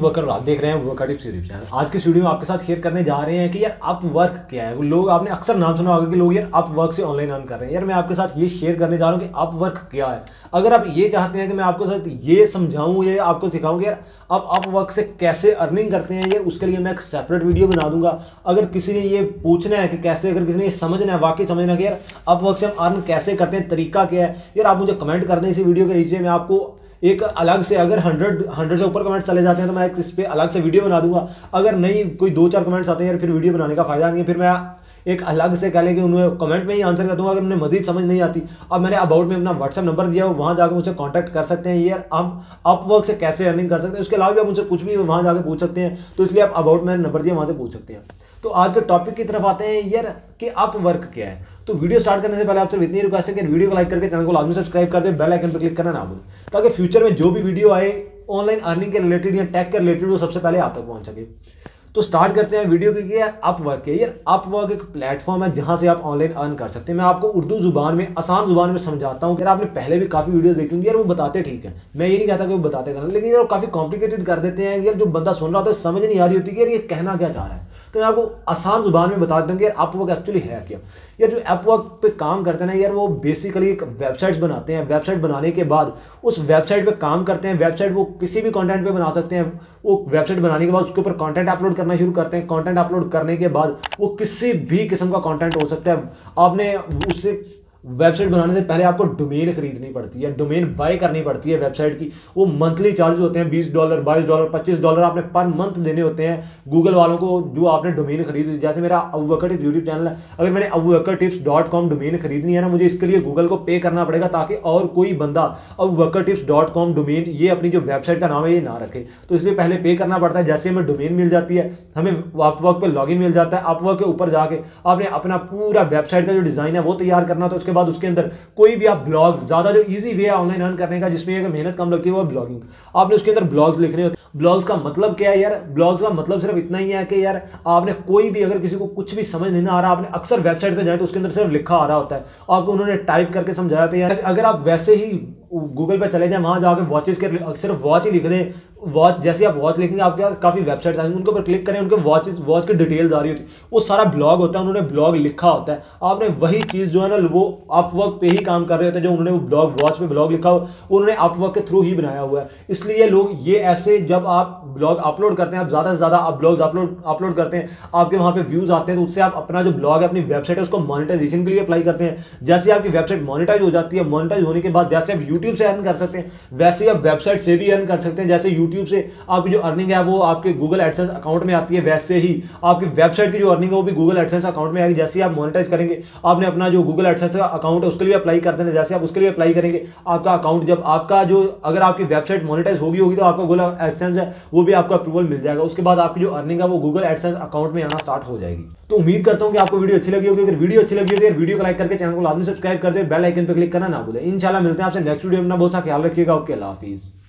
Worker आप देख रहे हैं वर्क टिप्स यूट्यूब चैनल। आज के इस वीडियो में आपके साथ शेयर करने जा रहे हैं कि यार अपवर्क क्या है। लोग आपने अक्सर नाम सुना होगा कि लोग यार अपवर्क से ऑनलाइन अर्न कर रहे हैं। यार मैं आपके साथ ये शेयर करने जा रहा हूँ कि अपवर्क क्या है। अगर आप ये चाहते हैं कि मैं आपके साथ ये समझाऊं या आपको सिखाऊं कि यार आप अपवर्क से कैसे अर्निंग करते हैं, यार उसके लिए मैं एक सेपरेट वीडियो बना दूंगा। अगर किसी ने ये पूछना है कि कैसे, अगर किसी ने ये समझना है, वाकई समझना है कि यार अपवर्क से हम अर्न कैसे करते हैं, तरीका क्या है, यार आप मुझे कमेंट कर दें इसी वीडियो के नीचे। मैं आपको एक अलग से, अगर 100 से ऊपर कमेंट चले जाते हैं तो मैं इस पर अलग से वीडियो बना दूंगा। अगर नहीं कोई 2-4 कमेंट्स आते हैं यार, फिर वीडियो बनाने का फायदा नहीं है। फिर मैं एक अलग से कह लें कि उन्हें कमेंट में ही आंसर कर दूंगा। अगर उन्हें मजीद समझ नहीं आती, अब मैंने अबाउट में अपना व्हाट्सएप नंबर दिया है, वहाँ जाकर मुझसे कांटेक्ट कर सकते हैं। यार हम अपवर्क से कैसे अर्निंग कर सकते हैं, उसके अलावा भी आप मुझसे कुछ भी वहाँ जाकर पूछ सकते हैं। तो इसलिए आप अबाउट में नंबर दिया, वहाँ से पूछ सकते हैं। तो आज के टॉपिक की तरफ आते हैं यार कि अपवर्क क्या है। तो वीडियो स्टार्ट करने से पहले आपसे इतनी रिक्वेस्ट है कि वीडियो को लाइक करके चैनल को लाजमी सब्सक्राइब कर दे, बेल आइकन पर क्लिक करना ना भूलें, ताकि फ्यूचर में जो भी वीडियो आए ऑनलाइन अर्निंग के रिलेटेड या टेक के रिलेटेड वो सबसे पहले आप तक पहुंच सके। तो स्टार्ट करते हैं वीडियो की। यार अपवर्क है, यार अपवर्क एक प्लेटफॉर्म है जहां से आप ऑनलाइन अर्न कर सकते हैं। मैं आपको उर्दू जुबान में, आसान जुबान में समझाता हूं। यार आपने पहले भी काफी वीडियो देखी होंगी, यार वो बताते ठीक है, मैं ये नहीं कहता कि वो बताते गलत, लेकिन यार काफी कॉम्प्लिकेटेड कर देते हैं। यार जो बंदा सुन रहा होता है समझ नहीं आ रही होती कि यार ये कहना क्या चाह रहा है। तो मैं आपको आसान जुबान में बता दूं कि यार अपवर्क एक्चुअली है क्या। यार जो अपवर्क पे काम करते हैं ना यार, वो बेसिकली एक वेबसाइट बनाते हैं। वेबसाइट बनाने के बाद उस वेबसाइट पे काम करते हैं। वेबसाइट वो किसी भी कंटेंट पे बना सकते हैं। वो वेबसाइट बनाने के बाद उसके ऊपर कंटेंट अपलोड करना शुरू करते हैं। कंटेंट अपलोड करने के बाद वो किसी भी किस्म का कंटेंट हो सकता है। आपने उससे वेबसाइट बनाने से पहले आपको डोमेन खरीदनी पड़ती है, डोमेन बाय करनी पड़ती है वेबसाइट की। वो मंथली चार्जेस होते हैं, $20, $22, $25 आपने पर मंथ देने होते हैं गूगल वालों को, जो आपने डोमेन खरीदी। जैसे मेरा अबूबकर टिप्स यूट्यूब चैनल है, अगर मैंने abubakar-tips.com डोमेन खरीदनी है ना, मुझे इसके लिए गूगल को पे करना पड़ेगा, ताकि और कोई बंदा abubakar-tips.com डोमेन ये अपनी जो वेबसाइट का नाम है ये ना रखे। तो इसलिए पहले पे करना पड़ता है। जैसे हमें डोमेन मिल जाती है, हमें अपवर्क पे लॉगिन मिल जाता है। अपवर्क के ऊपर जाके आपने अपना पूरा वेबसाइट का जो डिजाइन है वो तैयार करना। तो उसके बाद उसके अंदर कोई भी आप ब्लॉग, ज्यादा जो इजी वे है ऑनलाइन अर्न करने का, जिसमें मेहनत कम लगती है, वो ब्लॉगिंग। आपने उसके अंदर ब्लॉग्स लिखने होते हैं। ब्लॉग्स का मतलब क्या है यार? ब्लॉग्स का मतलब सिर्फ इतना ही है कि यार आपने कोई भी, अगर किसी को कुछ भी समझ नहीं आ रहा, आपने अक्सर वेबसाइट पे जाए तो उसके अंदर सिर्फ लिखा आ रहा होता है, आपको उन्होंने टाइप करके समझाया था। यार अगर आप वैसे ही गूगल पे चले जाएं, वहां जाके वॉचेस के सिर्फ वॉच ही लिख दें, वॉच, जैसे आप वॉच लिखेंगे आपके पास काफी वेबसाइट आएंगे, उनके ऊपर क्लिक करें, उनके वॉच की डिटेल्स आ रही होती है, वो सारा ब्लॉग होता है, उन्होंने ब्लॉग लिखा होता है। आपने वही चीज जो है ना, वो अपवर्क पे ही काम कर रहे होते हैं। जो उन्होंने वो ब्लॉग, वॉच पे ब्लॉग लिखा हो, उन्होंने अपवर्क के थ्रू ही बनाया हुआ है। इसलिए लोग ये ऐसे, जब आप ब्लॉग अपलोड करते हैं, आप ज्यादा से ज्यादा आप ब्लॉग्स अपलोड करते हैं, आपके वहां पे व्यूज आते हैं, तो उससे आप अपना जो ब्लॉग है, अपनी वेबसाइट है, उसको मोनेटाइजेशन के लिए अप्लाई करते हैं। जैसे आपकी वेबसाइट मोनेटाइज हो जाती है, मोनेटाइज होने के बाद जैसे आप यूट्यूब से अर्न कर सकते हैं, वैसे आप वेबसाइट से भी अर्न कर सकते हैं। जैसे यूट्यूब से आपकी जो अर्निंग है वो आपके गूगल एडसेंस अकाउंट में आती है, वैसे ही आपकी वेबसाइट की जो अर्निंग है वो भी गूगल एडसेंस अकाउंट में आएगी। जैसे ही आप मोनेटाइज करेंगे, आपने अपना जो गूगल एडसेंस का अकाउंट है उसके लिए अप्लाई कर देना। जैसे आप उसके लिए अप्लाई करेंगे, आपका अकाउंट, जब आपका जो, अगर आपकी वेबसाइट मोनेटाइज होगी तो आपका गूगल एडसेंस है वो भी आपको अप्रूवल मिल जाएगा। उसके बाद आपकी जो अर्निंग है वो गूगल एडसेंस अकाउंट में आना स्टार्ट हो जाएगी। तो उम्मीद करता हूं कि आपको वीडियो अच्छी लगी होगी। अगर वीडियो अच्छी लगी हो तो यार वीडियो को लाइक करके चैनल को लाजमी सब्सक्राइब कर दे, बेल आइकन पर क्लिक करना ना भूलें। इंशाल्लाह मिलते हैं आपसे नेक्स्ट वीडियो में। बहुत सा ख्याल रखिएगा। ओके, अल्लाह हाफिज़।